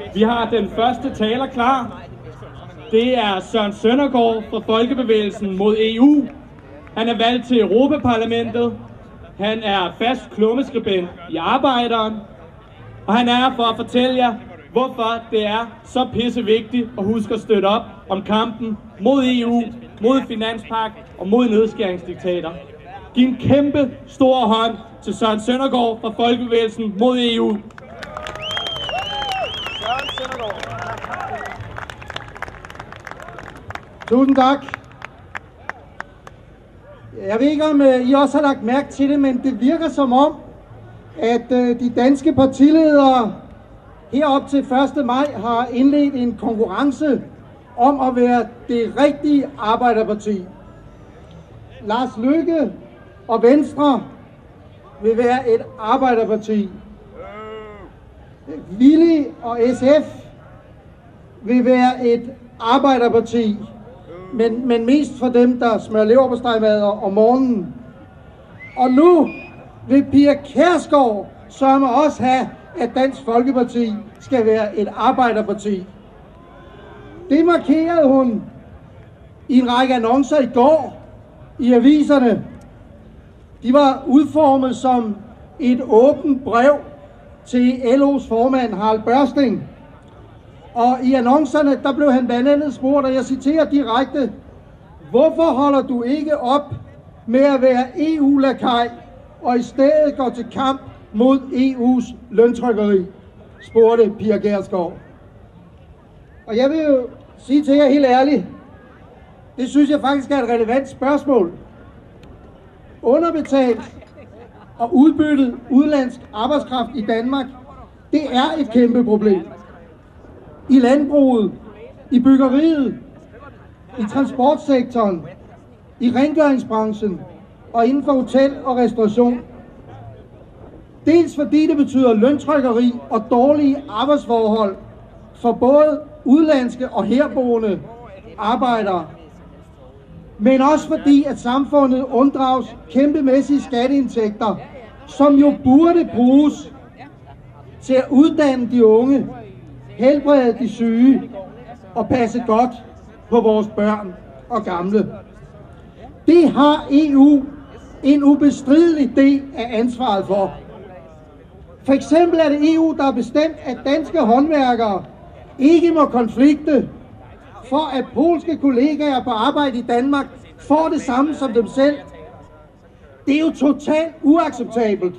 Vi har den første taler klar. Det er Søren Søndergaard fra Folkebevægelsen mod EU. Han er valgt til Europaparlamentet. Han er fast klummeskribent i Arbejderen. Og han er her for at fortælle jer, hvorfor det er så pissevigtigt at huske at støtte op om kampen mod EU, mod finanspagt og mod nedskæringsdiktater. Giv en kæmpe stor hånd til Søren Søndergaard fra Folkebevægelsen mod EU. Tusind tak. Jeg ved ikke, om I også har lagt mærke til det, men det virker som om, at de danske partiledere herop til 1. maj har indledt en konkurrence om at være det rigtige arbejderparti. Lars Løkke og Venstre vil være et arbejderparti. Willy og SF vil være et arbejderparti, men mest for dem, der smører leverpostejmad om morgenen. Og nu vil Pia Kjærsgaard sørme også have, at Dansk Folkeparti skal være et arbejderparti. Det markerede hun i en række annoncer i går i aviserne. De var udformet som et åbent brev til LO's formand Harald Børsting. Og i annoncerne, der blev han blandt andet spurgt, og jeg citerer direkte: hvorfor holder du ikke op med at være EU-lakaj og i stedet går til kamp mod EU's løntrykkeri? Spurgte Pia Kjærsgaard. Og jeg vil jo sige til jer helt ærligt, det synes jeg faktisk er et relevant spørgsmål. Underbetalt og udbyttet udenlandsk arbejdskraft i Danmark, det er et kæmpe problem. I landbruget, i byggeriet, i transportsektoren, i rengøringsbranchen og inden for hotel og restauration. Dels fordi det betyder løntrykkeri og dårlige arbejdsforhold for både udlandske og herboende arbejdere, men også fordi at samfundet unddrages kæmpemæssige skatteindtægter, som jo burde bruges til at uddanne de unge, helbrede de syge og passe godt på vores børn og gamle. Det har EU en ubestridelig del af ansvaret for. For eksempel er det EU, der har bestemt, at danske håndværkere ikke må konflikte, for at polske kollegaer på arbejde i Danmark får det samme som dem selv. Det er jo totalt uacceptabelt.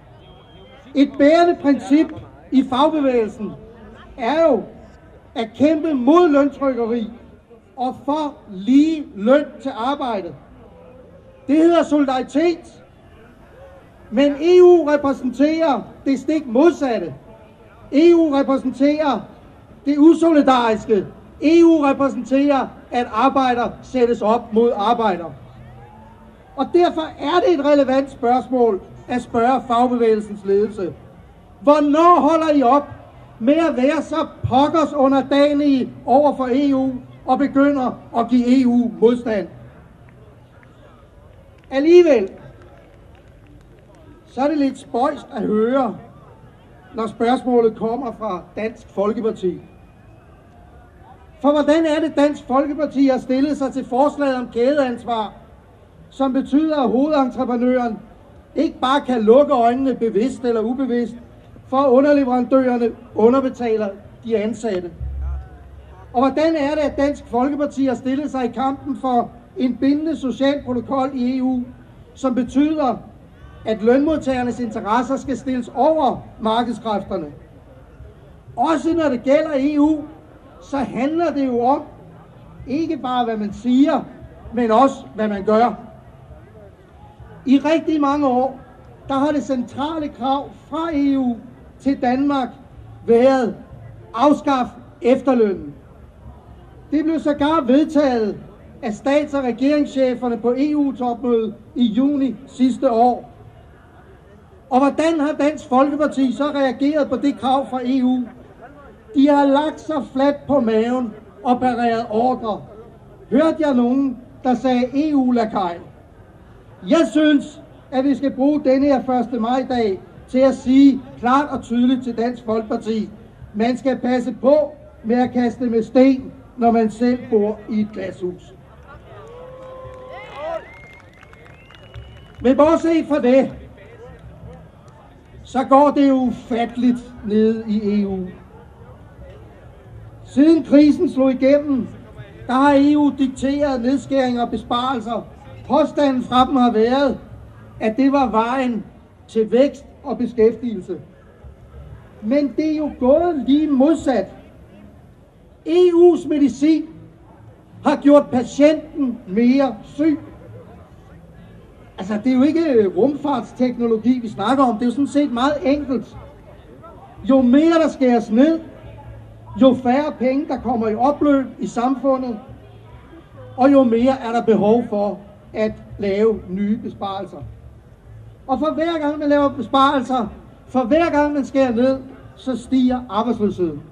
Et bærende princip i fagbevægelsen er jo at kæmpe mod løntrykkeri og for lige løn til arbejdet. Det hedder solidaritet. Men EU repræsenterer det stik modsatte. EU repræsenterer det usolidariske. EU repræsenterer, at arbejder sættes op mod arbejder. Og derfor er det et relevant spørgsmål at spørge fagbevægelsens ledelse: hvornår holder I op med at være så pokkers underdanige over for EU og begynder at give EU modstand? Alligevel, så er det lidt spøjst at høre, når spørgsmålet kommer fra Dansk Folkeparti. For hvordan er det, Dansk Folkeparti har stillet sig til forslaget om kædeansvar, som betyder, at hovedentreprenøren ikke bare kan lukke øjnene bevidst eller ubevidst, for underleverandørerne underbetaler de ansatte? Og hvordan er det, at Dansk Folkeparti har stillet sig i kampen for en bindende social protokol i EU, som betyder, at lønmodtagernes interesser skal stilles over markedskræfterne? Også når det gælder EU, så handler det jo om ikke bare hvad man siger, men også hvad man gør. I rigtig mange år, der har det centrale krav fra EU til Danmark været afskaf efterlønnen. Det blev sågar vedtaget af stats- og regeringscheferne på EU-topmødet i juni sidste år. Og hvordan har Dansk Folkeparti så reageret på det krav fra EU? De har lagt sig fladt på maven og pareret ordre. Hørte jeg nogen, der sagde EU-lakaj? Jeg synes, at vi skal bruge denne her 1. maj-dag til at sige klart og tydeligt til Dansk Folkeparti: Man skal passe på med at kaste med sten, når man selv bor i et glashus. Men bortset fra det, så går det ufatteligt ned i EU. Siden krisen slog igennem, der har EU dikteret nedskæringer og besparelser. Påstanden fra dem har været, at det var vejen til vækst og beskæftigelse. Men det er jo gået lige modsat. EU's medicin har gjort patienten mere syg. Altså, det er jo ikke rumfartsteknologi, vi snakker om. Det er jo sådan set meget enkelt. Jo mere der skæres ned, jo færre penge, der kommer i opløb i samfundet, og jo mere er der behov for at lave nye besparelser. Og for hver gang man laver besparelser, for hver gang man skærer ned, så stiger arbejdsløsheden.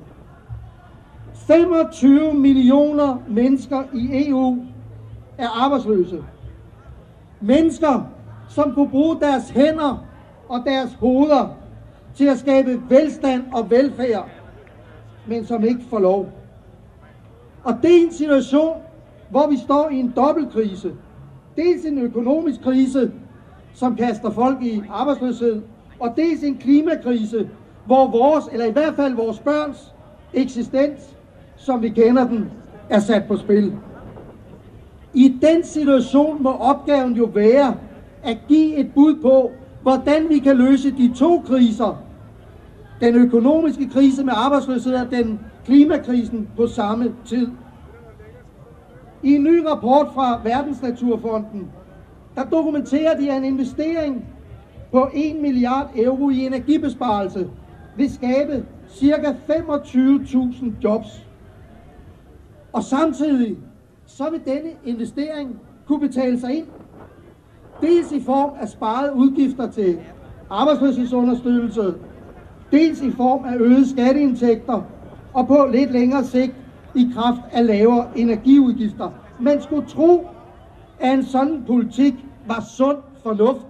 25 millioner mennesker i EU er arbejdsløse. Mennesker, som kunne bruge deres hænder og deres hoveder til at skabe velstand og velfærd, men som ikke får lov. Og det er en situation, hvor vi står i en dobbeltkrise. Dels en økonomisk krise, som kaster folk i arbejdsløshed, og dels en klimakrise, hvor vores, eller i hvert fald vores børns eksistens, som vi kender den, er sat på spil. I den situation må opgaven jo være at give et bud på, hvordan vi kan løse de to kriser. Den økonomiske krise med arbejdsløshed og den klimakrisen på samme tid. I en ny rapport fra Verdensnaturfonden, der dokumenterer de, at en investering på 1 milliard euro i energibesparelse vil skabe ca. 25.000 jobs. Og samtidig så vil denne investering kunne betale sig ind. Dels i form af sparede udgifter til arbejdsløshedsunderstøttelse, dels i form af øgede skatteindtægter, og på lidt længere sigt i kraft af lavere energiudgifter. Man skulle tro, at en sådan politik var sund fornuft.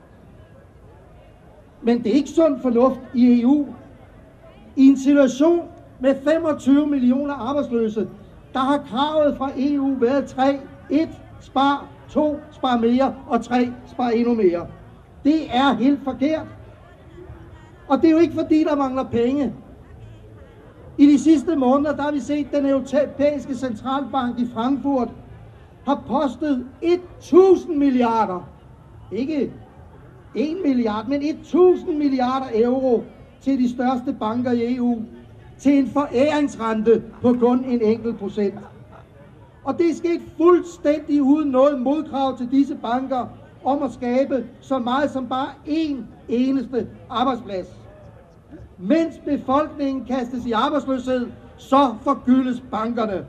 Men det er ikke sund fornuft i EU. I en situation med 25 millioner arbejdsløse, der har kravet fra EU været 3. 1. Spar. 2. Spar mere. Og 3. Spar endnu mere. Det er helt forkert. Og det er jo ikke fordi, der mangler penge. I de sidste måneder, der har vi set, at den europæiske centralbank i Frankfurt har postet 1000 milliarder. Ikke 1 milliard, men 1000 milliarder euro til de største banker i EU. Til en foræringsrente på kun en enkelt procent. Og det er sket fuldstændig uden noget modkrav til disse banker om at skabe så meget som bare én eneste arbejdsplads. Mens befolkningen kastes i arbejdsløshed, så forgyldes bankerne.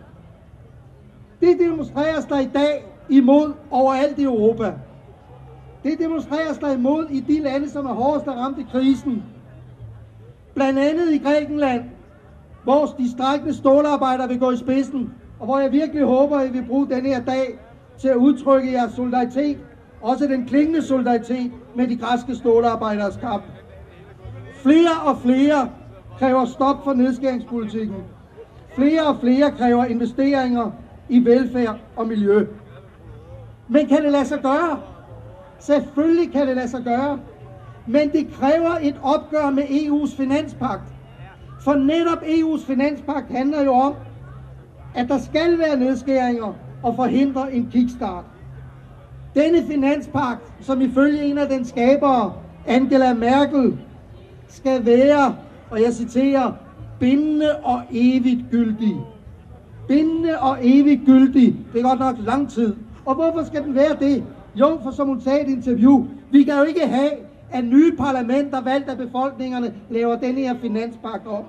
Det demonstreres der i dag imod overalt i Europa. Det demonstreres der imod i de lande, som er hårdest ramt i krisen. Blandt andet i Grækenland, hvor de strejkende stålarbejdere vil gå i spidsen, og hvor jeg virkelig håber, at I vil bruge denne her dag til at udtrykke jeres solidaritet, også den klingende solidaritet med de græske stålarbejderes kamp. Flere og flere kræver stop for nedskæringspolitikken. Flere og flere kræver investeringer i velfærd og miljø. Men kan det lade sig gøre? Selvfølgelig kan det lade sig gøre. Men det kræver et opgør med EU's finanspagt. For netop EU's finanspagt handler jo om, at der skal være nedskæringer og forhindre en kickstart. Denne finanspagt, som ifølge en af dens skabere, Angela Merkel, skal være, og jeg citerer, bindende og evigt gyldig. Bindende og evigt gyldig. Det er godt nok lang tid. Og hvorfor skal den være det? Jo, for som hun sagde i et interview, vi kan jo ikke have, at nye parlamenter valgt af befolkningerne laver denne her finanspagt om.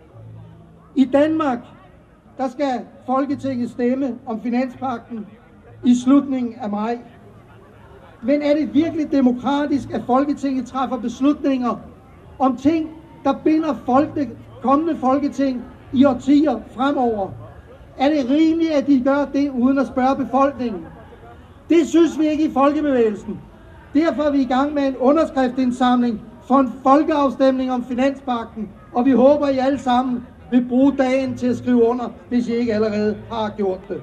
I Danmark, der skal Folketinget stemme om finanspagten i slutningen af maj. Men er det virkelig demokratisk, at Folketinget træffer beslutninger om ting, der binder kommende Folketing i årtier fremover? Er det rimeligt, at de gør det uden at spørge befolkningen? Det synes vi ikke i Folkebevægelsen. Derfor er vi i gang med en underskriftindsamling for en folkeafstemning om finanspagten, og vi håber, I alle sammen vil bruge dagen til at skrive under, hvis I ikke allerede har gjort det.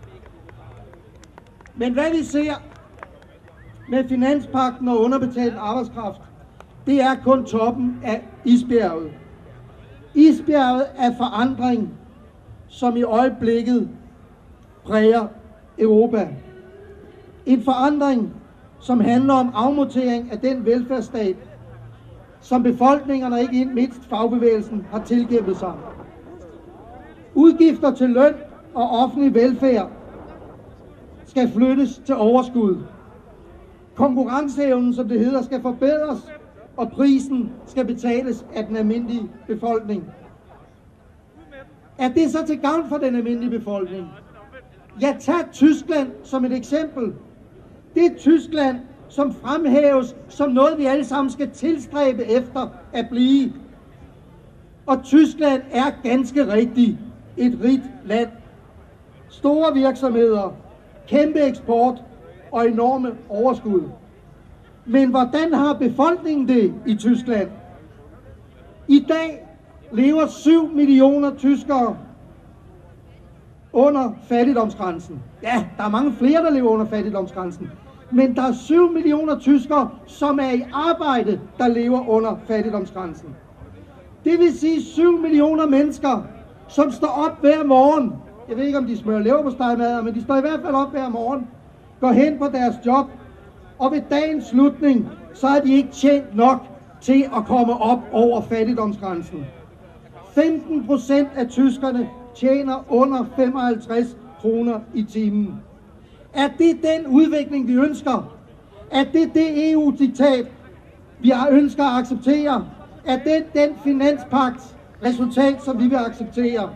Men hvad vi ser med finanspagten og underbetalt arbejdskraft, det er kun toppen af isbjerget. Isbjerget af forandring, som i øjeblikket præger Europa. En forandring, som handler om afmontering af den velfærdsstat, som befolkningerne og ikke mindst fagbevægelsen har tilkæmpet sig. Udgifter til løn og offentlig velfærd skal flyttes til overskud. Konkurrenceevnen, som det hedder, skal forbedres, og prisen skal betales af den almindelige befolkning. Er det så til gavn for den almindelige befolkning? Ja, tag Tyskland som et eksempel. Det er Tyskland, som fremhæves som noget, vi alle sammen skal tilstræbe efter at blive. Og Tyskland er ganske rigtigt et rigt land. Store virksomheder, kæmpe eksport og enorme overskud. Men hvordan har befolkningen det i Tyskland? I dag lever 7 millioner tyskere under fattigdomsgrænsen. Ja, der er mange flere, der lever under fattigdomsgrænsen. Men der er 7 millioner tyskere, som er i arbejde, der lever under fattigdomsgrænsen. Det vil sige 7 millioner mennesker, som står op hver morgen. Jeg ved ikke, om de smører leverpostejmadder, men de står i hvert fald op hver morgen. Går hen på deres job, og ved dagens slutning, så er de ikke tjent nok til at komme op over fattigdomsgrænsen. 15% af tyskerne tjener under 55 kroner i timen. Er det den udvikling, vi ønsker? Er det det EU-diktat, vi ønsker at acceptere? Er det den finanspagt resultat, som vi vil acceptere?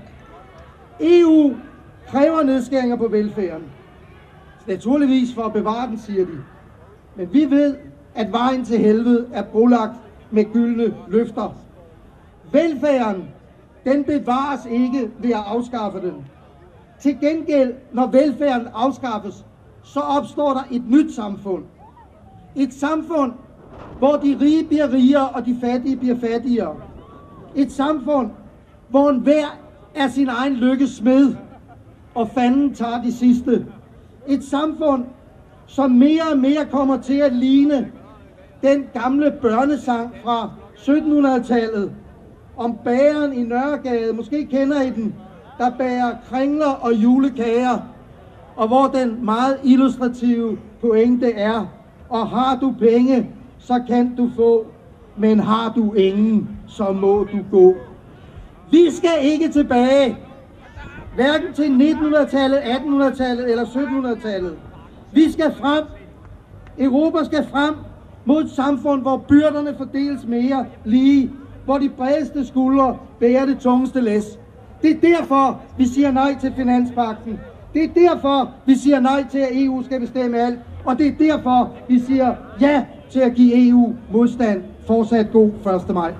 EU kræver nedskæringer på velfærden. Naturligvis for at bevare den, siger de. Men vi ved, at vejen til helvede er brolagt med gyldne løfter. Velfærden, den bevares ikke ved at afskaffe den. Til gengæld, når velfærden afskaffes, så opstår der et nyt samfund. Et samfund, hvor de rige bliver rigere og de fattige bliver fattigere. Et samfund, hvor enhver er sin egen lykkes smed, og fanden tager de sidste. Et samfund, som mere og mere kommer til at ligne den gamle børnesang fra 1700-tallet om bageren i Nørregade. Måske kender I den, der bager kringler og julekager, og hvor den meget illustrative pointe er: og har du penge, så kan du få, men har du ingen, så må du gå. Vi skal ikke tilbage, hverken til 1900-tallet, 1800-tallet eller 1700-tallet. Vi skal frem. Europa skal frem mod et samfund, hvor byrderne fordeles mere lige, hvor de bredeste skuldre bærer det tungeste læs. Det er derfor, vi siger nej til finanspagten. Det er derfor, vi siger nej til, at EU skal bestemme alt. Og det er derfor, vi siger ja til at give EU modstand. Fortsat god 1. maj.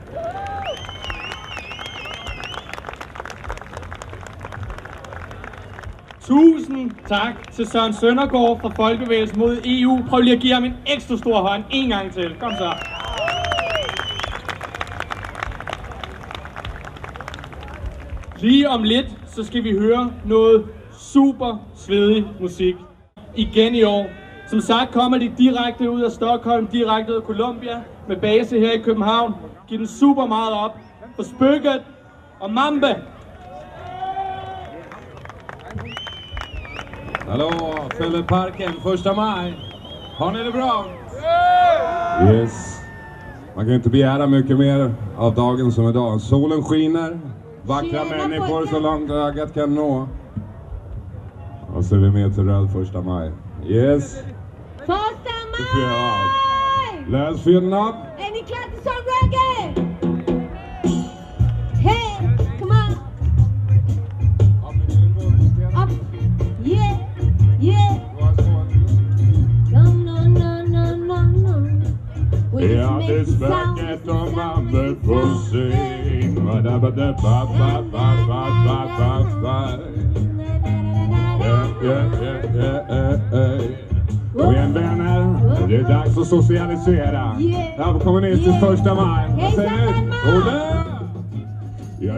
Tusind tak til Søren Søndergaard fra Folkebevægelsen mod EU. Prøv lige at give ham en ekstra stor hånd en gang til. Kom så. Lige om lidt, så skal vi høre noget super svedig musik. Igen i år. Som sagt kommer de direkte ud af Stockholm, direkte ud af Colombia, med base her i København. Giv den super meget op for Spöket og Mambe. Hallå, Fälleparken, 1 maj. Har ni det bra? Yes. Man kan inte begära mycket mer av dagen som idag. Solen skiner, vackra människor så långt ögat kan nå. Och så är vi med till röd 1 maj. Yes. 1 maj! Let's feel up. Är ni klara till sån reggae? Hey, come on. Up. Yeah, yeah. No. Ja, det är sväcket om Mambe får sing. Kom igen vänner, det är dags att socialisera. Här på kommunistiskt 1 maj. Vad säger ni?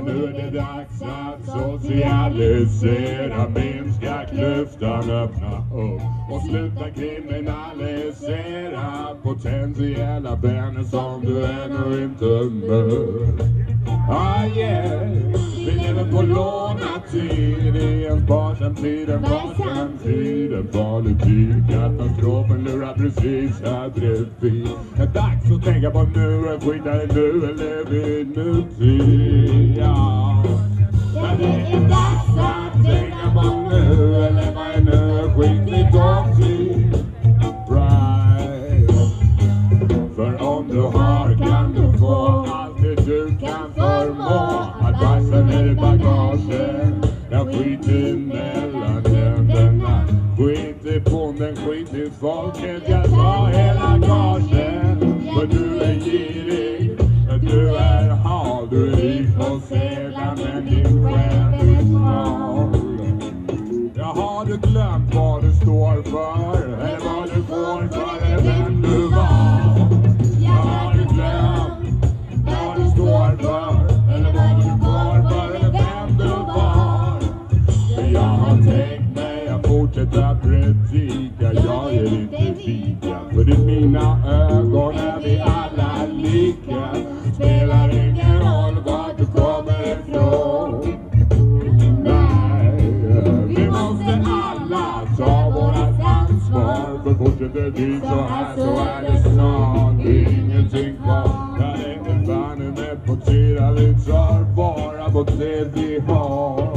nu är det dags att socialisera, minska klyftan, öppna upp och sluta kriminalisera potentiella vänner som du ännu inte mött. Ah yeah, vi lever på lånad tid i en sparsam tid, en varsam tid, en farlig tid. Katastrofen lurar precis här bredvid. Det är dags att tänka på nu, en skitare nu eller vid nutid. Ja, det är dags att tänka på nu, eller vad är nu en skitig dåtid. Right. För om du har kan du få allt det du kan förmå. Adressen är i bagagen, jag skiter mellan länderna. Skit i bonden, skit i folket, jag tar hela gagen. För du är girig, du är hal, du är rik på sedan, men din själ är smal. Jag har du glömt vad du står för, eller vad du får för, eller vem du var? Jag har du glömt vad du står för, eller vad du får för, eller vem du var? Jag har tänkt mig att fortsätta predika, jag är inte vika. För i mina ögon är vi alla lika. Spelar ingen roll var du kommer ifrån. Nej, vi måste alla ta vårat ansvar. För fortsätter vi så här så är det snart ingenting kvar. Ja, det är fan med på tida, vi tar bara på det vi har.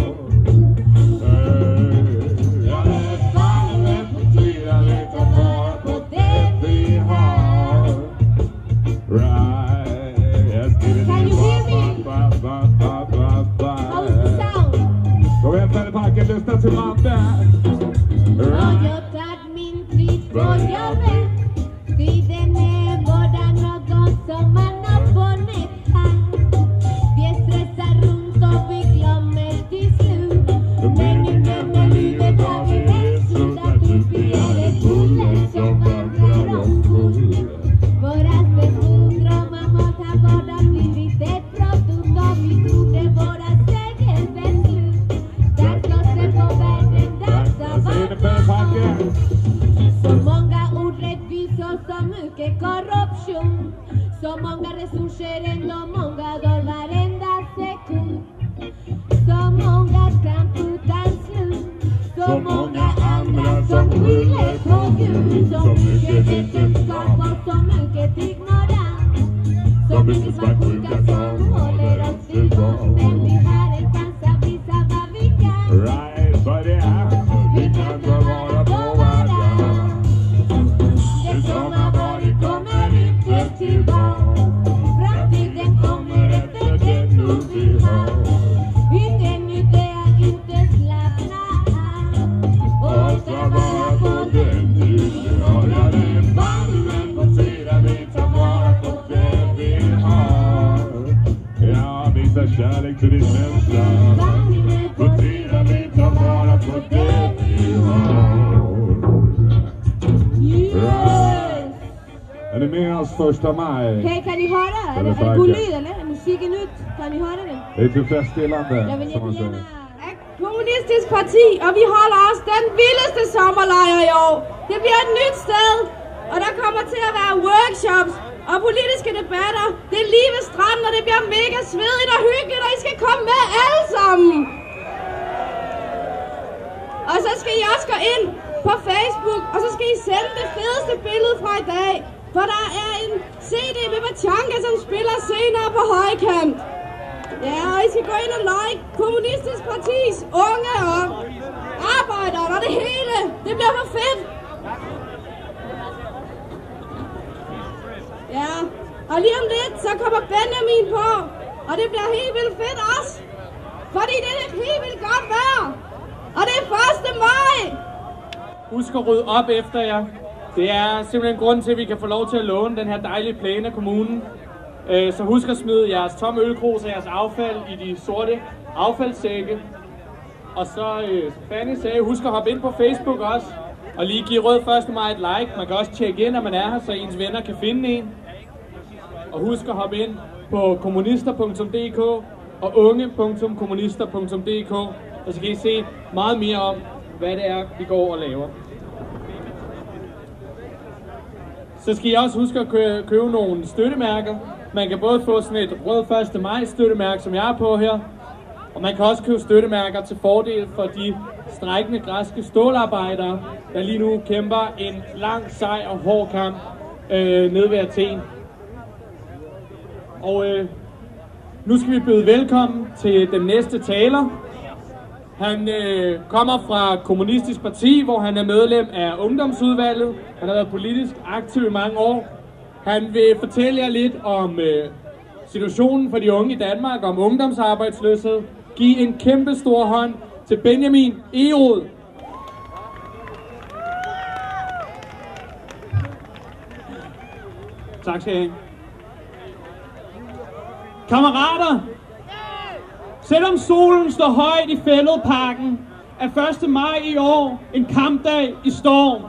Ja, det är fan med på tida, vi tar bara på det vi har. Right, yes, give it. Can you hear me? How's the sound? Kom igen Fälleparken, lyssna till mannen. Radiot admin börjar med. Tiden är bara något som man har funnit här. Vi stressar runt och vi glömmer till slut. Meningen med livet har vi suddat ut. Vi är ett buller som vandrar omkull. Våra behov, drömmar, mat har bara blivit ett produkt. Och vi trodde våra säger beslut. Där slåss det på världen, dags av att så många orättvisor, så mycket korruption. Så många resurser, ändå många dör varenda sekund. Så många kamp utan slut. Så många andra som skyller på Gud. Så mycket vetenskap och så mycket ignorans. Så mycket svartsjuka som håller oss tillbaka. Men vi har en chans att visa vad vi kan. Right, vad det är, vi kan ta vara på varandra. Det som har varit kommer inte tillbaka. Framtiden kommer efter det nu vi har. Inte nytta, inte slappna och ta vara på den du har. Ja, det är banden på tiden, vi tar vara på det vi har. Ja, visa kärlek till din känsla. På tiden, vi tar vara på det vi har. Yes! Är ni med oss första maj? Okej, kan ni höra? Är det god lyd eller? Är musiken ut? Kan ni höra den? Det är tillfredsställande, Jag vill som man säger. jättegärna... Kommunistisk parti, och vi håller oss den vildaste sommerlejr i år. Det blir ett nytt sted, och der kommer til at være workshops og politiske debatter. Det er lige ved stranden, og det bliver mega svedigt og hyggeligt, og I skal komme med alle sammen. Og så skal I også gå ind på Facebook, og så skal I sende det fedeste billede fra i dag. For der er en CD med Bachanka, som spiller senere på højkant. Ja, og I skal gå ind og like Kommunistisk Partis unge og arbejdere og det hele. Det bliver for fedt. Ja, og lige om lidt, så kommer Benjamin på. Og det bliver helt vildt fedt også. Fordi det er helt vildt godt vejr. Og det er 1. maj. Husk at rydde op efter jer. Det er simpelthen grunden til, at vi kan få lov til at låne den her dejlige plæne af kommunen. Så husk at smide jeres tomme ølkrus og jeres affald i de sorte affaldssække. Og så, som Fanny sagde, husk at hoppe ind på Facebook også. Og lige give Rød 1. maj et like. Man kan også tjekke ind, når man er her, så ens venner kan finde en. Og husk at hoppe ind på kommunister.dk og unge.kommunister.dk, og så kan I se meget mere om, hvad det er, vi går og laver. Så skal I også huske at købe nogle støttemærker. Man kan både få sådan et rød 1. maj støttemærke, som jeg er på her, og man kan også købe støttemærker til fordel for de strejkende græske stålarbejdere, der lige nu kæmper en lang, sej og hård kamp nede ved Athen. Og nu skal vi byde velkommen til den næste taler. Han kommer fra Kommunistisk Parti, hvor han er medlem af ungdomsudvalget. Han har været politisk aktiv i mange år. Han vil fortælle jer lidt om situationen for de unge i Danmark, om ungdomsarbejdsløshed. Giv en kæmpe stor hånd til Benjamin Egede. Tak skal I have. Kammerater, selvom solen står højt i Fælledparken, er 1. maj i år en kampdag i storm.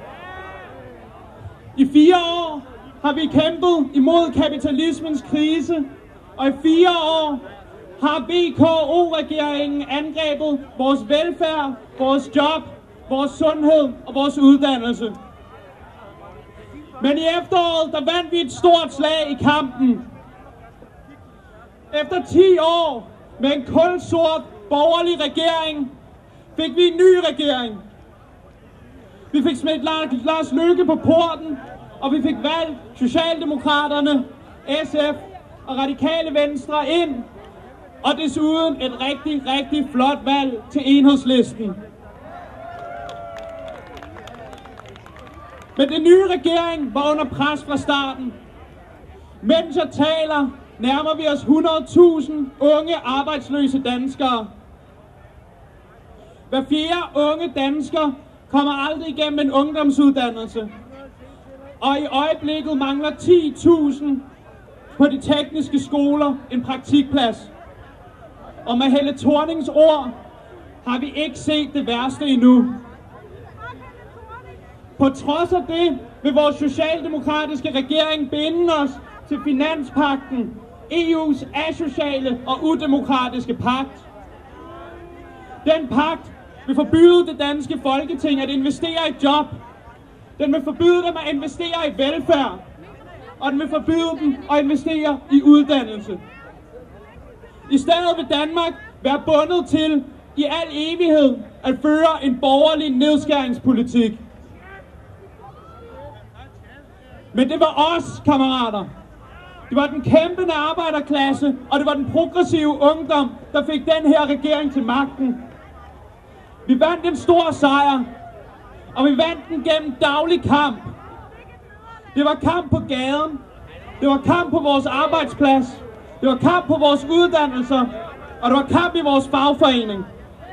I 4 år har vi kæmpet imod kapitalismens krise, og i 4 år har VKO-regeringen angrebet vores velfærd, vores job, vores sundhed og vores uddannelse. Men i efteråret, der vandt vi et stort slag i kampen. Efter 10 år med en kulsort borgerlig regering, fik vi en ny regering. Vi fik smidt Lars Løkke på porten, og vi fik valgt Socialdemokraterne, SF og Radikale Venstre ind, og desuden et rigtig, rigtig flot valg til Enhedslisten. Men den nye regering var under pres fra starten. Mens jeg taler, nærmer vi os 100.000 unge arbejdsløse danskere. Hver 4. unge dansker kommer aldrig igennem en ungdomsuddannelse. Og i øjeblikket mangler 10.000 på de tekniske skoler en praktikplads. Og med Helle Thornings ord har vi ikke set det værste endnu. På trods af det vil vores socialdemokratiske regering binde os til finanspagten, EU's asociale og udemokratiske pagt. Den pagt vil forbyde det danske Folketing at investere i job. Den vil forbyde dem at investere i velfærd. Og den vil forbyde dem at investere i uddannelse. I stedet vil Danmark være bundet til i al evighed at føre en borgerlig nedskæringspolitik. Men det var os, kammerater. Det var den kæmpende arbejderklasse, og det var den progressive ungdom, der fik den her regering til magten. Vi vandt en stor sejr, og vi vandt den gennem daglig kamp. Det var kamp på gaden, det var kamp på vores arbejdsplads, det var kamp på vores uddannelser, og det var kamp i vores fagforening.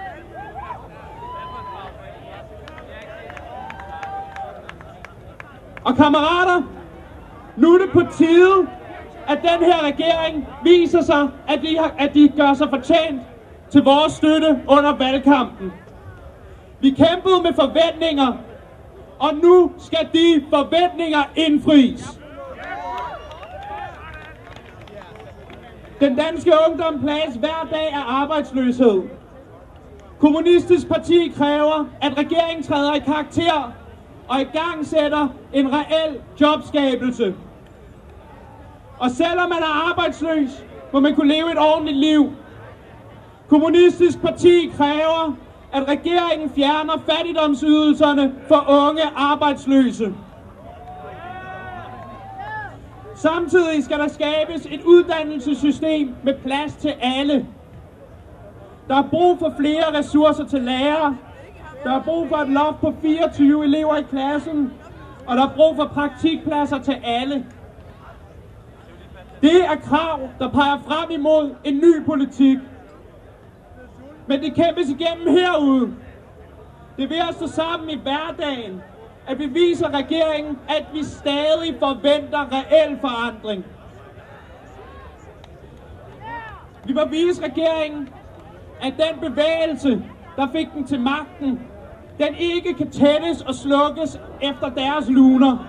Og kammerater, nu er det på tide, at den her regering viser sig, at de gør sig fortjent til vores støtte under valgkampen. Vi kæmpede med forventninger, og nu skal de forventninger indfries. Den danske ungdom plages hver dag af arbejdsløshed. Kommunistisk Parti kræver, at regeringen træder i karakter og igangsætter en reel jobskabelse. Og selvom man er arbejdsløs, må man kunne leve et ordentligt liv. Kommunistisk Parti kræver, at regeringen fjerner fattigdomsydelserne for unge arbejdsløse. Samtidig skal der skabes et uddannelsessystem med plads til alle. Der er brug for flere ressourcer til lærere. Der er brug for et loft på 24 elever i klassen. Og der er brug for praktikpladser til alle. Det er krav, der peger frem imod en ny politik. Men det kæmpes igennem herude. Det er ved at stå sammen i hverdagen, at vi viser regeringen, at vi stadig forventer reel forandring. Vi må vise regeringen, at den bevægelse, der fik den til magten, den ikke kan tættes og slukkes efter deres luner.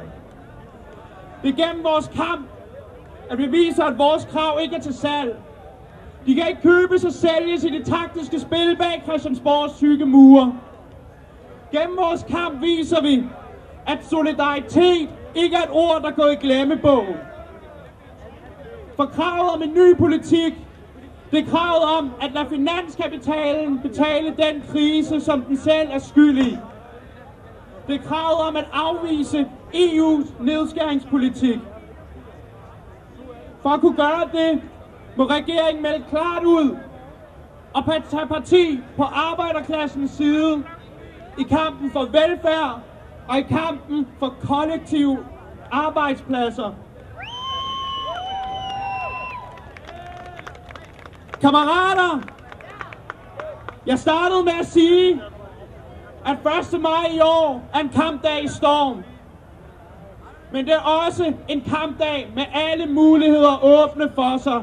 Det er gennem vores kamp, at vi viser, at vores krav ikke er til salg. De kan ikke købes og sælges i det taktiske spil bag Christiansborgs tykke mure. Gennem vores kamp viser vi, at solidaritet ikke er et ord, der går i glemmebogen. For kravet om en ny politik, det er kravet om at lade finanskapitalen betale den krise, som den selv er skyld i. Det er kravet om at afvise EU's nedskæringspolitik. For at kunne gøre det, må regeringen melde klart ud og tage parti på arbejderklassens side i kampen for velfærd og i kampen for kollektive arbejdspladser. Kammerater, jeg startede med at sige, at 1. maj i år er en kampdag i storm. Men det er også en kampdag med alle muligheder åbne for sig.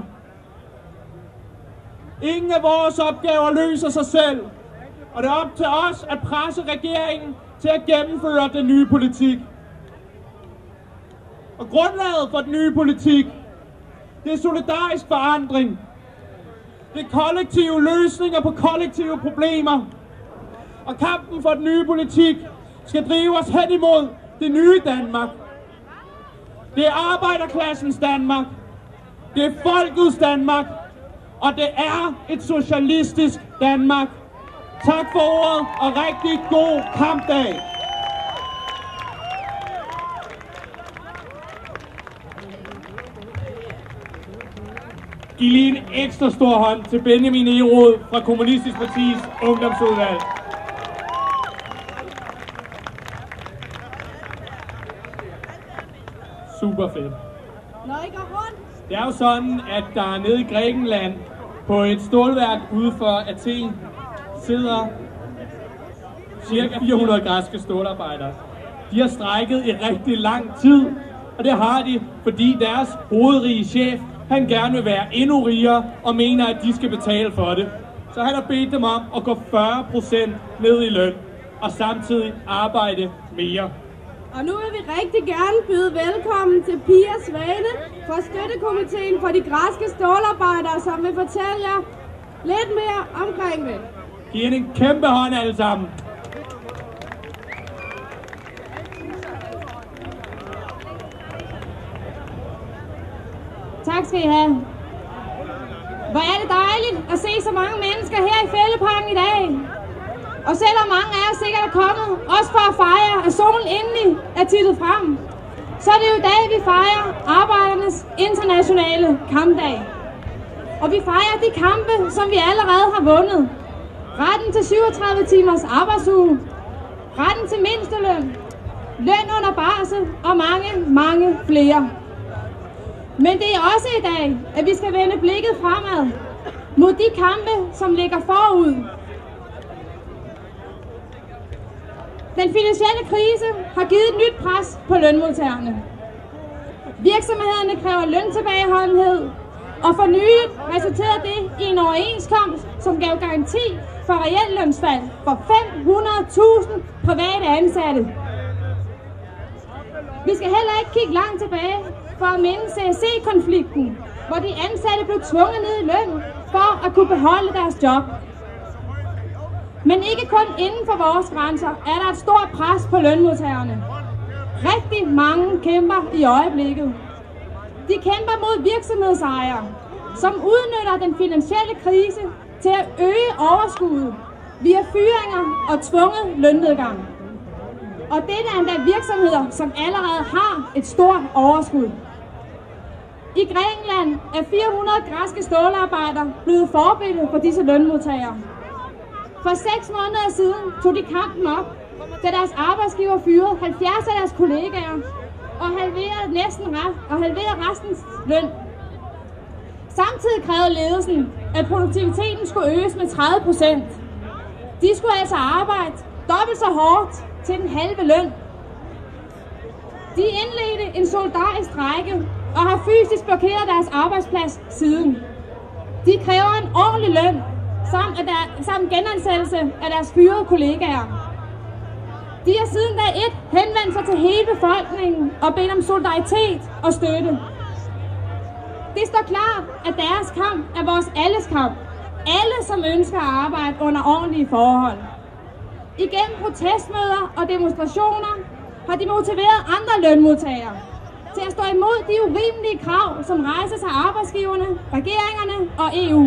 Ingen af vores opgaver løser sig selv, og det er op til os at presse regeringen til at gennemføre den nye politik. Og grundlaget for den nye politik, det er solidarisk forandring. Det er kollektive løsninger på kollektive problemer. Og kampen for den nye politik skal drive os hen imod det nye Danmark. Det er arbejderklassens Danmark. Det er folkets Danmark. Og det er et socialistisk Danmark. Tak for ordet og rigtig god kampdag. Giv lige en ekstra stor hånd til Benjamin Egerod fra Kommunistisk Partis Ungdomsudvalg. Super fedt. Det er jo sådan, at der nede i Grækenland på et stålværk ude for Athen sidder cirka 400 græske stålarbejdere. De har strejket i rigtig lang tid, og det har de, fordi deres hovedrige chef, han gerne vil være endnu rigere og mener, at de skal betale for det. Så han har bedt dem om at gå 40% ned i løn og samtidig arbejde mere. Og nu vil vi rigtig gerne byde velkommen til Pia Svane fra Støttekomiteen for de græske stålarbejdere, som vil fortælle jer lidt mere omkring det. Giv hende en kæmpe hånd alle sammen. Tak skal I have. Hvor er det dejligt at se så mange mennesker her i Fælleparken i dag. Og selvom mange af jer sikkert er kommet, også for at fejre, at solen endelig er tittet frem, så er det jo i dag, vi fejrer Arbejdernes Internationale Kampdag. Og vi fejrer de kampe, som vi allerede har vundet. Retten til 37 timers arbejdsuge, retten til mindsteløn, løn under barsel og mange, mange flere. Men det er også i dag, at vi skal vende blikket fremad mod de kampe, som ligger forud. Den finansielle krise har givet et nyt pres på lønmodtagerne. Virksomhederne kræver løntilbageholdenhed, og for nyligt resulterede det i en overenskomst, som gav garanti for reelt lønsfald for 500.000 private ansatte. Vi skal heller ikke kigge langt tilbage for at minde CSC-konflikten, hvor de ansatte blev tvunget ned i løn for at kunne beholde deres job. Men ikke kun inden for vores grænser er der et stort pres på lønmodtagerne. Rigtig mange kæmper i øjeblikket. De kæmper mod virksomhedsejere, som udnytter den finansielle krise til at øge overskuddet via fyringer og tvunget lønnedgang. Og det er endda virksomheder, som allerede har et stort overskud. I Grækenland er 400 græske stålarbejdere blevet forbillede for disse lønmodtagere. For 6 måneder siden tog de kampen op, da deres arbejdsgiver fyrede 70 af deres kollegaer og halverede restens løn. Samtidig krævede ledelsen, at produktiviteten skulle øges med 30%. De skulle altså arbejde dobbelt så hårdt til den halve løn. De indledte en solidarisk strejke og har fysisk blokeret deres arbejdsplads siden. De kræver en ordentlig løn samt genansættelse af deres fyrede kollegaer. De har siden dag 1 henvendt sig til hele befolkningen og bedt om solidaritet og støtte. Det står klart, at deres kamp er vores alles kamp. Alle, som ønsker at arbejde under ordentlige forhold. Igennem protestmøder og demonstrationer har de motiveret andre lønmodtagere til at stå imod de urimelige krav, som rejses af arbejdsgiverne, regeringerne og EU.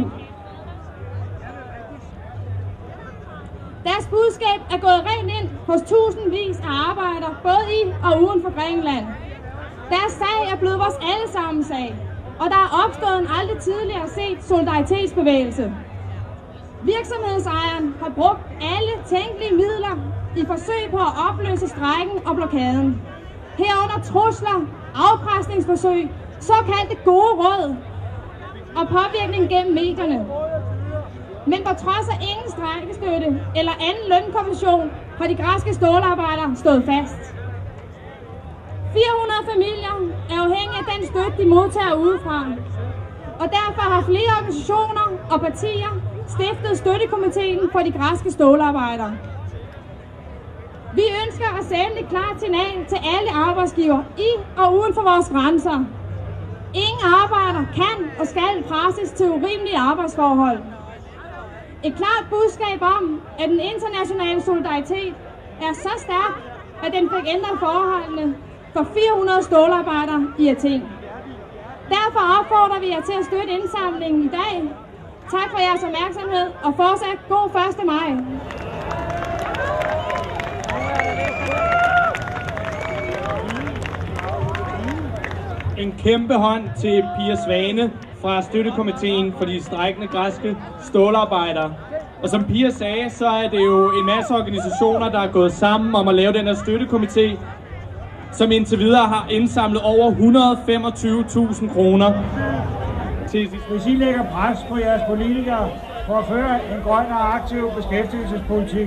Deres budskab er gået rent ind hos tusindvis af arbejdere, både i og uden for Grækenland. Deres sag er blevet vores allesammens sag, og der er opstået en aldrig tidligere set solidaritetsbevægelse. Virksomhedsejeren har brugt alle tænkelige midler i forsøg på at opløse strejken og blokaden. Herunder trusler, afpresningsforsøg, såkaldte gode råd og påvirkning gennem medierne. Men på trods af ingen strejkestøtte eller anden lønkommission har de græske stålarbejdere stået fast. 400 familier er afhængige af den støtte, de modtager udefra. Og derfor har flere organisationer og partier stiftet støttekomiteen for de græske stålarbejdere. Vi ønsker at sende et klart signal til alle arbejdsgivere i og uden for vores grænser. Ingen arbejder kan og skal presses til urimelige arbejdsforhold. Et klart budskab om, at den internationale solidaritet er så stærk, at den fik ændret forholdene for 400 stålarbejdere i Athen. Derfor opfordrer vi jer til at støtte indsamlingen i dag. Tak for jeres opmærksomhed, og fortsat god 1. maj. En kæmpe hånd til Pia Svane fra støttekomiteen for de strejkende græske stålarbejdere. Og som Pia sagde, så er det jo en masse organisationer, der er gået sammen om at lave den her støttekomité, som indtil videre har indsamlet over 125.000 kroner. Hvis I lægger pres på jeres politikere for at føre en grøn og aktiv beskæftigelsespolitik.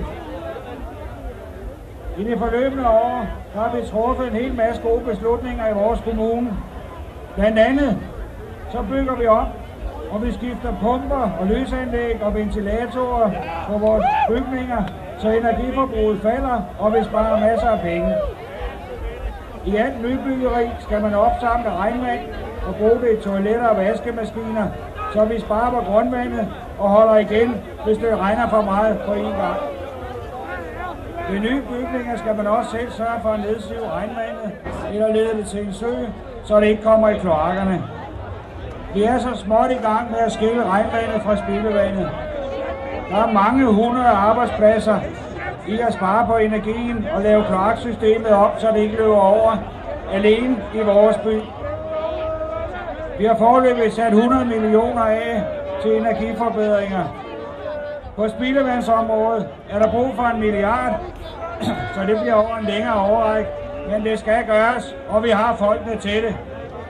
I det forløbende år har vi truffet en hel masse gode beslutninger i vores kommune. Blandt andet så bygger vi op, og vi skifter pumper og lysanlæg og ventilatorer på vores bygninger, så energiforbruget falder, og vi sparer masser af penge. I alt nybyggeri skal man opsamle regnvand og bruge det i toiletter og vaskemaskiner, så vi sparer på grundvandet og holder igen, hvis det regner for meget på en gang. Ved nye bygninger skal man også selv sørge for at nedsive regnvandet eller lede det til en sø, så det ikke kommer i kloakkerne. Vi er så småt i gang med at skille regnvandet fra spildevandet. Der er mange hundrede arbejdspladser i at spare på energien og lave kloaksystemet op, så det ikke løber over alene i vores by. Vi har foreløbig sat 100 millioner af til energiforbedringer. På spildevandsområdet er der brug for 1 milliard, så det bliver over en længere overrække, men det skal gøres, og vi har folkene til det.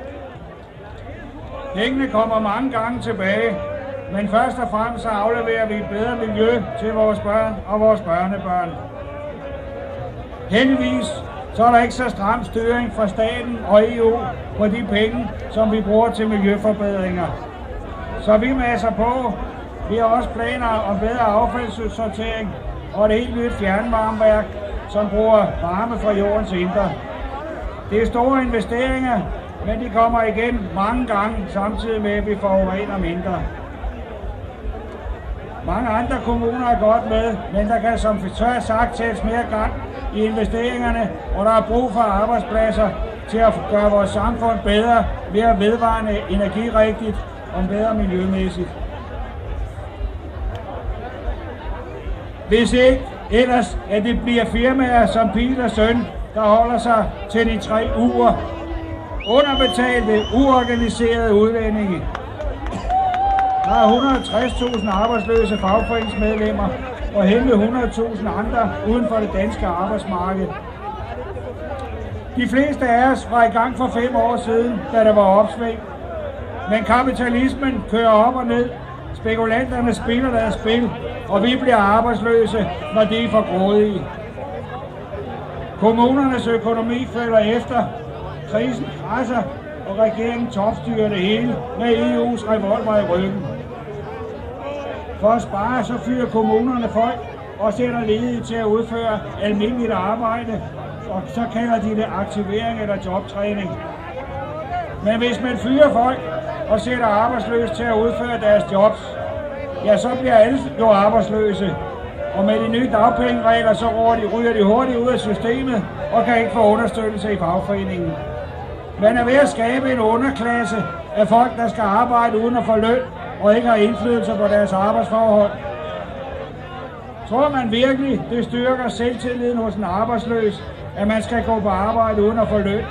Pengene kommer mange gange tilbage, men først og fremmest så afleverer vi et bedre miljø til vores børn og vores børnebørn. Heldigvis så er der ikke så stram styring fra staten og EU på de penge, som vi bruger til miljøforbedringer. Så vi masser på. Vi har også planer om bedre affaldssortering og et helt nyt fjernvarmeværk, som bruger varme fra jordens indre. Det er store investeringer, men de kommer igen mange gange, samtidig med at vi forurener mindre. Mange andre kommuner er godt med, men der kan som tørt sagt sættes mere gang i investeringerne, og der er brug for arbejdspladser til at gøre vores samfund bedre ved at vedvarende energirigtigt og bedre miljømæssigt. Hvis ikke ellers, at det bliver firmaer som Pil og Søn, der holder sig til de 3 uger. Underbetalte, uorganiserede udlændinge. Der er 160.000 arbejdsløse fagforeningsmedlemmer og hele 100.000 andre uden for det danske arbejdsmarked. De fleste af os var i gang for 5 år siden, da der var opsving. Men kapitalismen kører op og ned. Spekulanterne spiller deres spil, og vi bliver arbejdsløse, når de er for grådige. Kommunernes økonomi følger efter. Krisen presser, og regeringen topstyrer det hele med EU's revolver i ryggen. For at spare, så fyrer kommunerne folk og sætter ledige til at udføre almindeligt arbejde, og så kalder de det aktivering eller jobtræning. Men hvis man fyrer folk, og sætter arbejdsløse til at udføre deres jobs, ja, så bliver alle jo arbejdsløse. Og med de nye dagpengeregler, så ryger de hurtigt ud af systemet og kan ikke få understøttelse i fagforeningen. Man er ved at skabe en underklasse af folk, der skal arbejde uden at få løn og ikke har indflydelse på deres arbejdsforhold. Tror man virkelig, det styrker selvtilliden hos en arbejdsløs, at man skal gå på arbejde uden at få løn?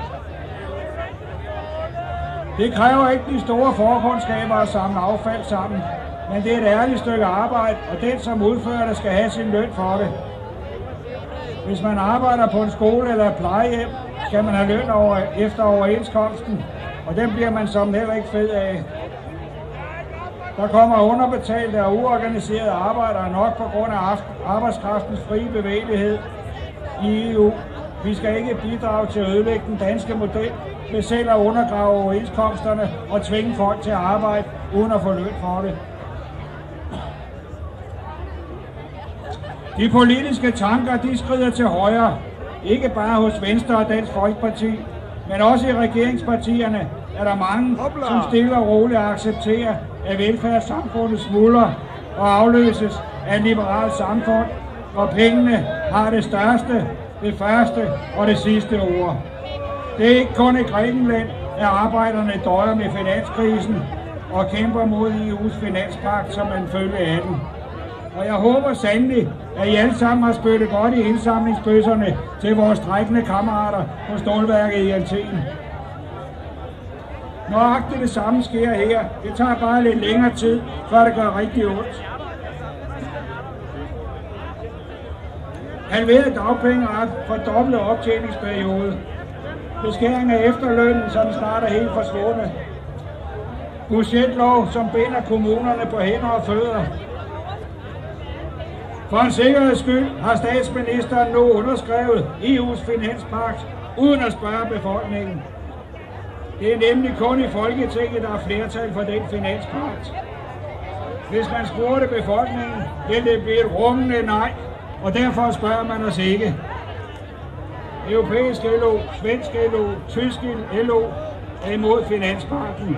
Det kræver ikke de store forkundskaber at samle affald sammen, men det er et ærligt stykke arbejde, og den, som udfører det, skal have sin løn for det. Hvis man arbejder på en skole eller et plejehjem, skal man have løn efter overenskomsten, og den bliver man som heller ikke fed af. Der kommer underbetalte og uorganiserede arbejdere nok på grund af arbejdskraftens frie bevægelighed i EU. Vi skal ikke bidrage til at ødelægge den danske model ved selv at undergrave overenskomsterne og tvinge folk til at arbejde uden at få løn for det. De politiske tanker, de skrider til højre, ikke bare hos Venstre og Dansk Folkeparti, men også i regeringspartierne er der mange, som stille og roligt accepterer, at velfærdssamfundet smuldrer og afløses af et liberalt samfund, hvor pengene har det største, det første og det sidste ord. Det er ikke kun i Grækenland, at arbejderne døjer med finanskrisen og kæmper mod EU's finanspagt som en følge af den. Og jeg håber sandelig, at I alle sammen har spyttet godt i indsamlingsbøsserne til vores strejkende kammerater på stålværket i Athen. Nøjagtigt det samme sker her. Det tager bare lidt længere tid, før det gør rigtig ondt. Halveret dagpengeret for dobbelt optjeningsperiode. Beskæring af efterlønnen, som snart er helt forsvundet. Budgetlov, som binder kommunerne på hænder og fødder. For en sikkerheds skyld har statsministeren nu underskrevet EU's finanspagt uden at spørge befolkningen. Det er nemlig kun i Folketinget, der er flertal for den finanspagt. Hvis man spurgte befolkningen, ville det blive et rungende nej, og derfor spørger man os ikke. Europæisk LO, svensk LO, tysk LO er imod finanspagten.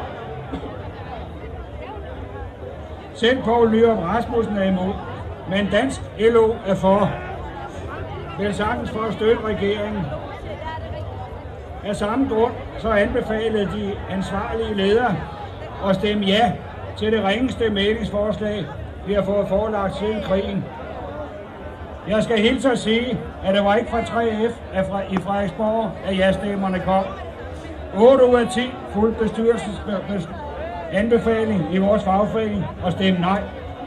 Selv Poul Nyrup Rasmussen er imod, men dansk LO er for. Vel sagtens for at støtte regeringen. Af samme grund så anbefalede de ansvarlige ledere at stemme ja til det ringeste mæglingsforslag, vi har fået forelagt siden krigen. Jeg skal hilse at sige, at det var ikke fra 3F i Frederiksborg, at ja-stemmerne kom. 8 ud af 10 fuldt bestyrelsens anbefaling i vores fagforening og stemme nej.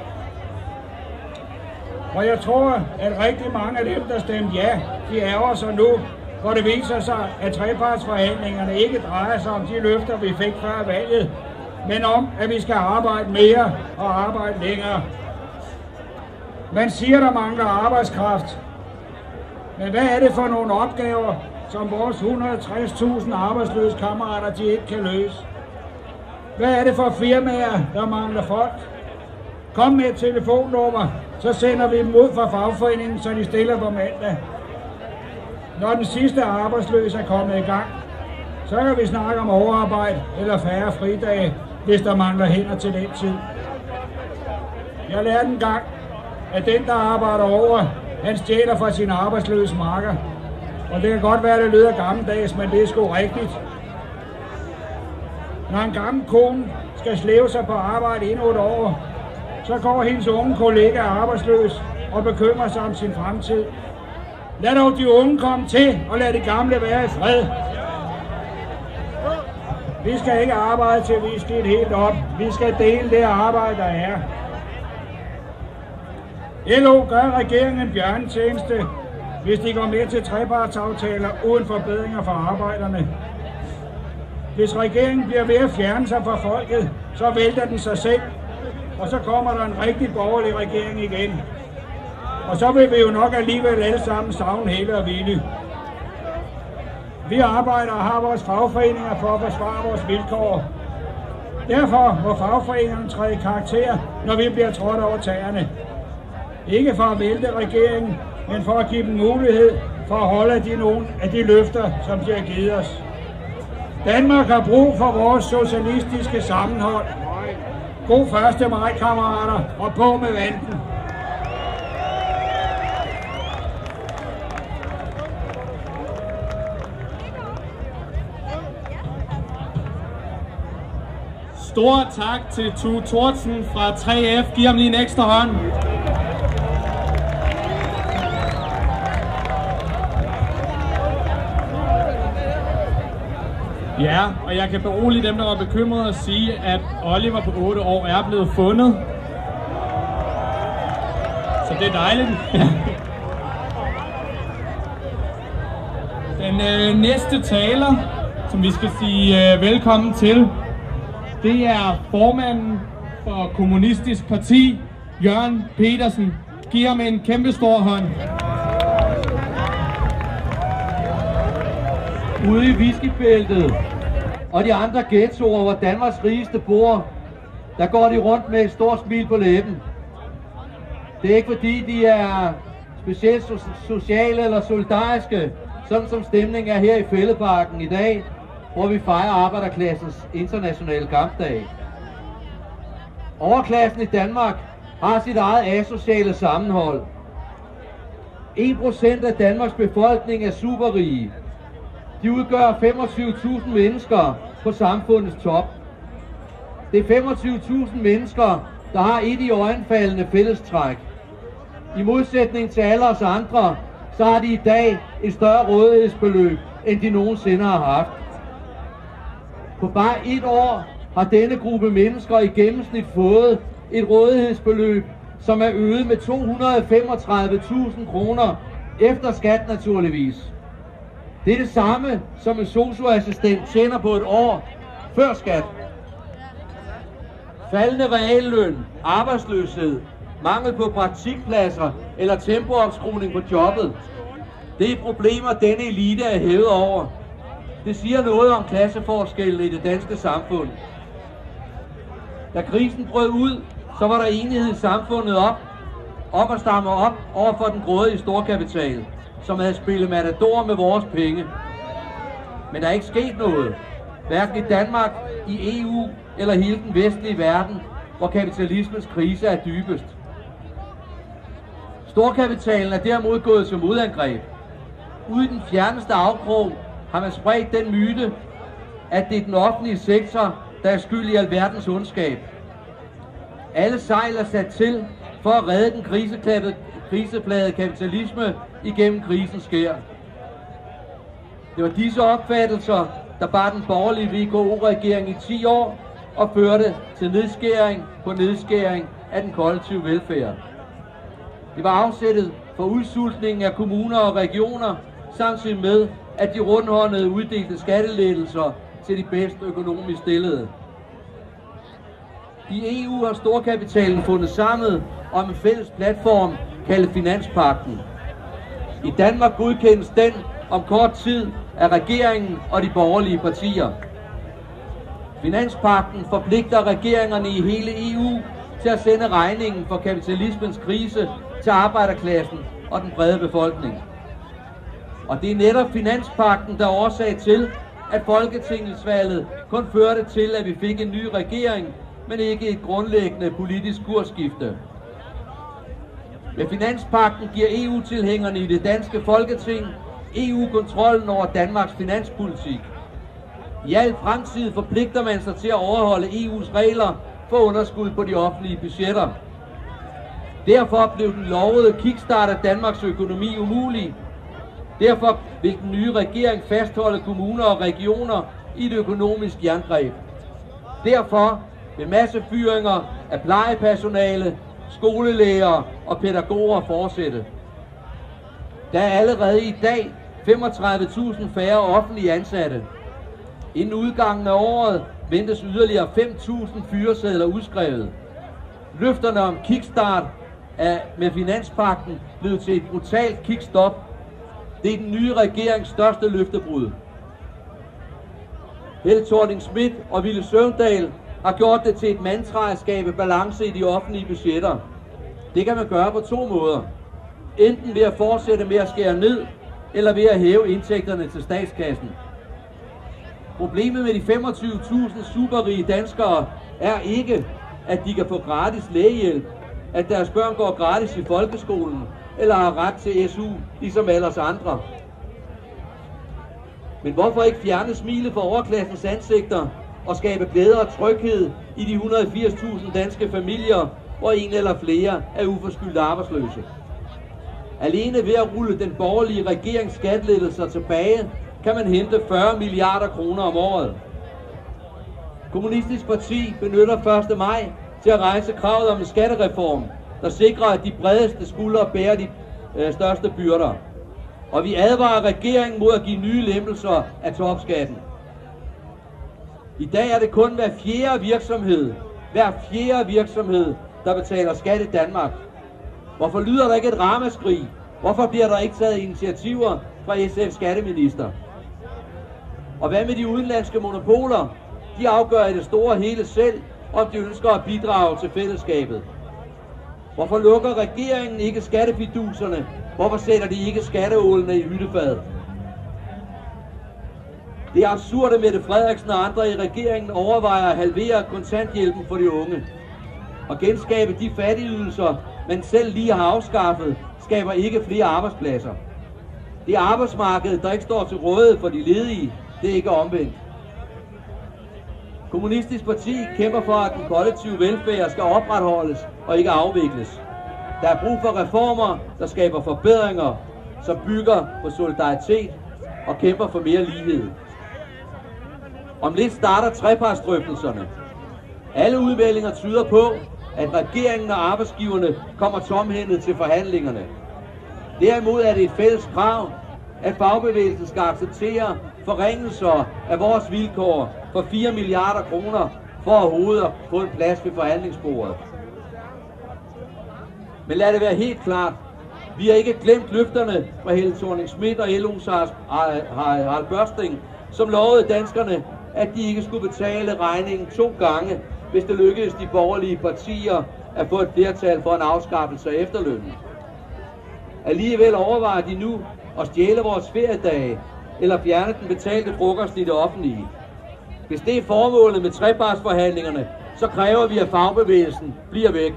Og jeg tror, at rigtig mange af dem, der stemte ja, de ærger sig nu, hvor det viser sig, at trepartsforhandlingerne ikke drejer sig om de løfter, vi fik før valget, men om, at vi skal arbejde mere og arbejde længere. Man siger, der mangler arbejdskraft. Men hvad er det for nogle opgaver, som vores 160.000 arbejdsløse kammerater, de ikke kan løse? Hvad er det for firmaer, der mangler folk? Kom med et telefonnummer, så sender vi dem ud fra fagforeningen, så de stiller på mandag. Når den sidste arbejdsløse er kommet i gang, så kan vi snakke om overarbejde eller færre fridage, hvis der mangler hænder til den tid. Jeg lærte en gang, at den, der arbejder over, han stjæler fra sine arbejdsløse marker. Og det kan godt være, at det lyder gammeldags, men det er sgu rigtigt. Når en gammel kone skal slæve sig på arbejde endnu et år, så går hendes unge kollega arbejdsløs og bekymrer sig om sin fremtid. Lad dog de unge komme til, og lad de gamle være i fred. Vi skal ikke arbejde til vi er slidt helt op. Vi skal dele det arbejde, der er. LO gør regeringen en bjørnetjeneste, hvis de går med til trepartsaftaler uden forbedringer for arbejderne. Hvis regeringen bliver ved at fjerne sig fra folket, så vælter den sig selv, og så kommer der en rigtig borgerlig regering igen. Og så vil vi jo nok alligevel alle sammen savne Helle og Willy. Vi arbejder og har vores fagforeninger for at forsvare vores vilkår. Derfor må fagforeningerne træde karakter, når vi bliver trådt over tæerne. Ikke for at vælte regeringen, men for at give dem mulighed for at holde nogle af de løfter, som de har givet os. Danmark har brug for vores socialistiske sammenhold. God 1. maj, kammerater, og på med vanten. Stort tak til Tue Thorsen fra 3F. Giv ham lige en ekstra hånd. Ja, og jeg kan berolige dem, der var bekymrede og sige, at Oliver på 8 år er blevet fundet. Så det er dejligt. Den næste taler, som vi skal sige velkommen til, det er formanden for Kommunistisk Parti, Jørgen Petersen. Giv ham en kæmpe stor hånd. Ude i Whiskybæltet og de andre ghettoer, hvor Danmarks rigeste bor, der går de rundt med et stort smil på læben. Det er ikke fordi de er specielt sociale eller solidariske, sådan som stemningen er her i Fælledparken i dag, hvor vi fejrer arbejderklassens internationale kampdag. Overklassen i Danmark har sit eget asociale sammenhold. 1% af Danmarks befolkning er superrige. De udgør 25.000 mennesker på samfundets top. Det er 25.000 mennesker, der har et i øjenfaldende fællestræk. I modsætning til alle os andre, så har de i dag et større rådighedsbeløb, end de nogensinde har haft. På bare et år har denne gruppe mennesker i gennemsnit fået et rådighedsbeløb, som er øget med 235.000 kroner, efter skat naturligvis. Det er det samme, som en sosu-assistent tjener på et år, før skat. Faldende realløn, arbejdsløshed, mangel på praktikpladser eller tempoopskruning på jobbet. Det er problemer, denne elite er hævet over. Det siger noget om klasseforskellene i det danske samfund. Da krisen brød ud, så var der enighed i samfundet om at stamme op over for den grådige storkapital, som havde spillet matador med vores penge. Men der er ikke sket noget, hverken i Danmark, i EU eller hele den vestlige verden, hvor kapitalismens krise er dybest. Storkapitalen er derimod gået til modangreb. Ude i den fjerneste afkrog har man spredt den myte, at det er den offentlige sektor, der er skyld i alverdens ondskab. Alle sejl er sat til for at redde den kriseplagede kapitalisme igennem krisens skær. Det var disse opfattelser, der bar den borgerlige VKO-regering i 10 år og førte til nedskæring på nedskæring af den kollektive velfærd. Det var afsættet for udsultningen af kommuner og regioner, samtidig med, at de rundhåndede uddelte skattelettelser til de bedst økonomisk stillede. I EU har storkapitalen fundet sammen om en fælles platform kaldet Finanspagten. I Danmark godkendes den om kort tid af regeringen og de borgerlige partier. Finanspagten forpligter regeringerne i hele EU til at sende regningen for kapitalismens krise til arbejderklassen og den brede befolkning. Og det er netop Finanspagten, der er årsag til, at folketingsvalget kun førte til, at vi fik en ny regering, men ikke et grundlæggende politisk kursskifte. Med Finanspagten giver EU-tilhængerne i det danske folketing EU-kontrollen over Danmarks finanspolitik. I al fremtid forpligter man sig til at overholde EU's regler for underskud på de offentlige budgetter. Derfor blev den lovede kickstart af Danmarks økonomi umulig. Derfor vil den nye regering fastholde kommuner og regioner i et økonomisk jerngreb. Derfor vil massefyringer af plejepersonale, skolelærer og pædagoger fortsætte. Der er allerede i dag 35.000 færre offentlige ansatte. Inden udgangen af året ventes yderligere 5.000 fyresedler udskrevet. Løfterne om kickstart er med Finanspagten blevet til et brutalt kickstop. Det er den nye regerings største løftebrud. Helle Thorning-Schmidt og Villy Søvndal har gjort det til et mantra at skabe balance i de offentlige budgetter. Det kan man gøre på 2 måder. Enten ved at fortsætte med at skære ned, eller ved at hæve indtægterne til statskassen. Problemet med de 25.000 superrige danskere er ikke, at de kan få gratis lægehjælp, at deres børn går gratis i folkeskolen, eller har ret til SU, ligesom alle os andre. Men hvorfor ikke fjerne smilet fra overklassens ansigter og skabe glæde og tryghed i de 180.000 danske familier, hvor en eller flere er uforskyldt arbejdsløse? Alene ved at rulle den borgerlige regerings skattelettelser tilbage, kan man hente 40 milliarder kroner om året. Kommunistisk Parti benytter 1. maj til at rejse kravet om en skattereform, der sikrer, at de bredeste skuldre bærer de største byrder. Og vi advarer regeringen mod at give nye lempelser af topskatten. I dag er det kun hver fjerde virksomhed, der betaler skat i Danmark. Hvorfor lyder der ikke et ramaskrig? Hvorfor bliver der ikke taget initiativer fra SF's skatteminister? Og hvad med de udenlandske monopoler? De afgør i det store hele selv, om de ønsker at bidrage til fællesskabet. Hvorfor lukker regeringen ikke skattefiduserne? Hvorfor sætter de ikke skatteålene i hyttefadet? Det er absurd, at Mette Frederiksen og andre i regeringen overvejer at halvere kontanthjælpen for de unge. Og genskabe de fattigydelser, man selv lige har afskaffet, skaber ikke flere arbejdspladser. Det er arbejdsmarkedet, der ikke står til rådighed for de ledige. Det er ikke omvendt. Kommunistisk Parti kæmper for, at den kollektive velfærd skal opretholdes og ikke afvikles. Der er brug for reformer, der skaber forbedringer, som bygger på solidaritet og kæmper for mere lighed. Om lidt starter trepartsdrøftelserne. Alle udmeldinger tyder på, at regeringen og arbejdsgiverne kommer tomhændet til forhandlingerne. Derimod er det et fælles krav, at fagbevægelsen skal acceptere forringelser af vores vilkår for 4 milliarder kroner for overhovedet at få en plads ved forhandlingsbordet. Men lad det være helt klart, vi har ikke glemt løfterne fra Helle Thorning-Schmidt og LO's Harald Børsting, som lovede danskerne, at de ikke skulle betale regningen 2 gange, hvis det lykkedes de borgerlige partier at få et flertal for en afskaffelse af efterlønnen. Alligevel overvejer de nu at stjæle vores feriedage eller fjerne den betalte frokost i det offentlige. Hvis det er formålet med trepartsforhandlingerne, så kræver vi, at fagbevægelsen bliver væk.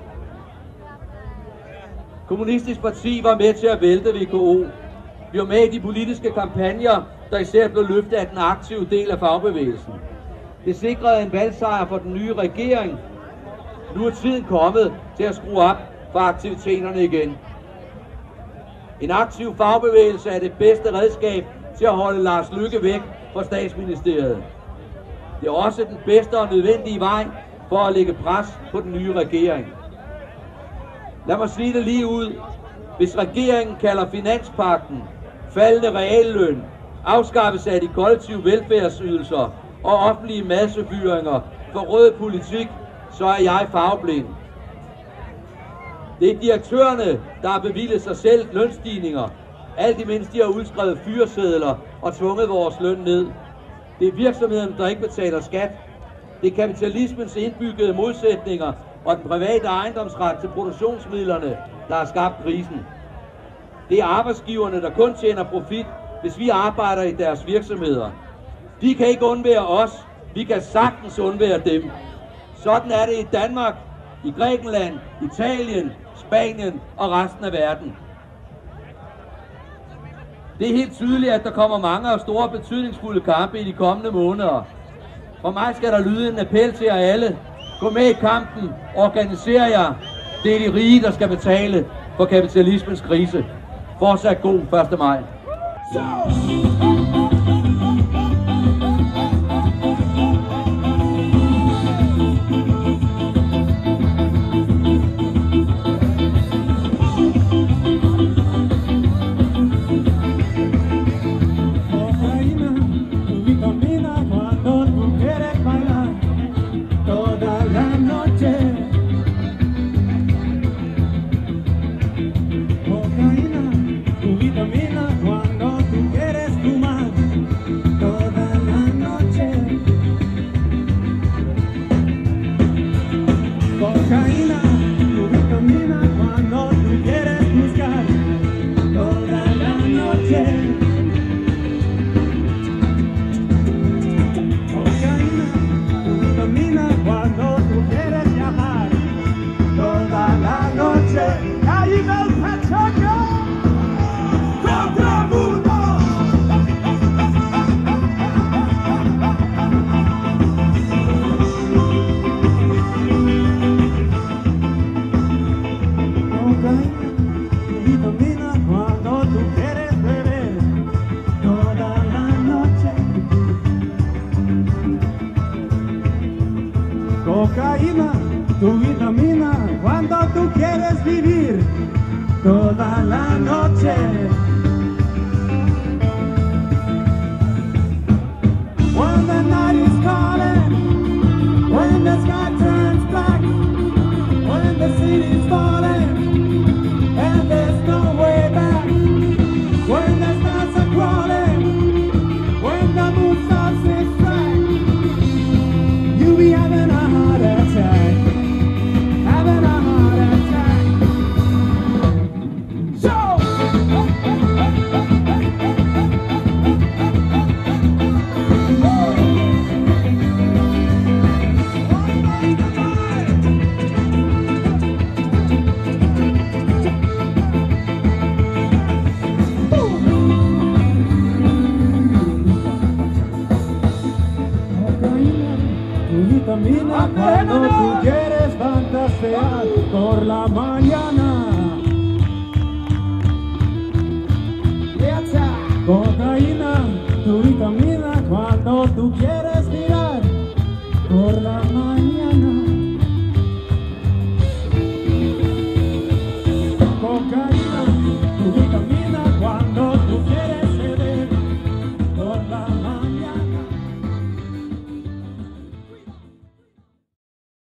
Kommunistisk Parti var med til at vælte VKO. Vi var med i de politiske kampagner, der især blev løftet af den aktive del af fagbevægelsen. Det sikrede en valgsejr for den nye regering. Nu er tiden kommet til at skrue op for aktiviteterne igen. En aktiv fagbevægelse er det bedste redskab til at holde Lars Løkke væk fra statsministeriet. Det er også den bedste og nødvendige vej for at lægge pres på den nye regering. Lad mig sige det lige ud. Hvis regeringen kalder finanspagten, faldende realløn, afskaffelse af de kollektive velfærdsydelser og offentlige massefyringer for rød politik, så er jeg farveblind. Det er direktørerne, der har bevilget sig selv lønstigninger, alt imens de har udskrevet fyresedler og tvunget vores løn ned. Det er virksomheden, der ikke betaler skat. Det er kapitalismens indbyggede modsætninger og den private ejendomsret til produktionsmidlerne, der har skabt krisen. Det er arbejdsgiverne, der kun tjener profit, hvis vi arbejder i deres virksomheder. De kan ikke undvære os. Vi kan sagtens undvære dem. Sådan er det i Danmark, i Grækenland, Italien, Spanien og resten af verden. Det er helt tydeligt, at der kommer mange og store betydningsfulde kampe i de kommende måneder. For mig skal der lyde en appel til jer alle. Gå med i kampen, organiser jer. Det er de rige, der skal betale for kapitalismens krise. Fortsat god 1. maj. Vitamina cuando tú quieres fumar. Cocaína, tu vitamina, cuando tú quieres vivir toda la noche. When the night is calling, when the sky turns black, when the city's falling, and there's no way back, when the stars are crawling, when the moon starts its track, you be having a heart attack, having a heart attack. So vitamina cuando tú quieres fantasear por la mañana. Cocaína, tu vitamina cuando tú quieres